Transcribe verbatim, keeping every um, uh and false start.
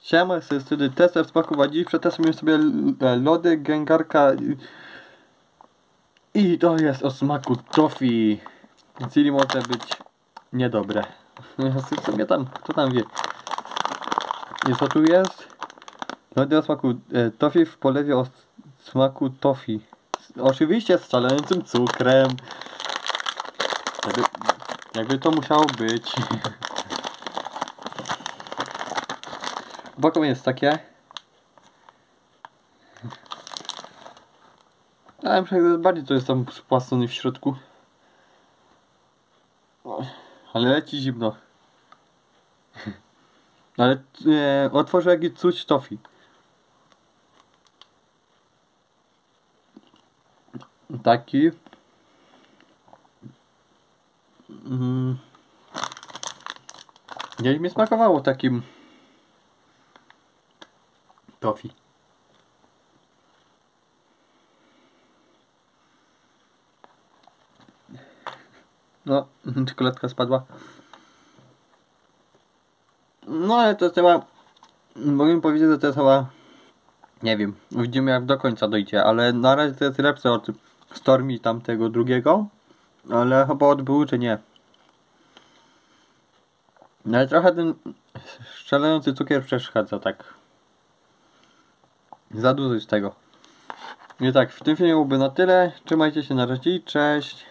Siema, jest wtedy tester smaków, a dziś przetestujemy sobie lody Gengarka i to jest o smaku toffee, czyli może być niedobre. W sumie tam, kto tam wie. I co tu jest? Lody o smaku e, toffee w polewie o smaku toffee. Oczywiście z szalejącym cukrem. Jakby, jakby to musiało być. Boką jest takie. Ale bardziej to jest tam spłacony w środku. Ale leci zimno. Ale e, otworzę jakiś cuć toffee. Taki. Mm. Gdzieś mi smakowało takim toffee. No, czekoladka spadła. No ale to jest chyba, mogę powiedzieć, że to jest chyba, nie wiem, widzimy jak do końca dojdzie, ale na razie to jest lepsze od Stormy tamtego drugiego, ale chyba odbył czy nie. No ale trochę ten szalejący cukier przeszkadza, tak. Za dużo z tego. I tak, w tym filmie byłoby na tyle. Trzymajcie się, na razie, cześć.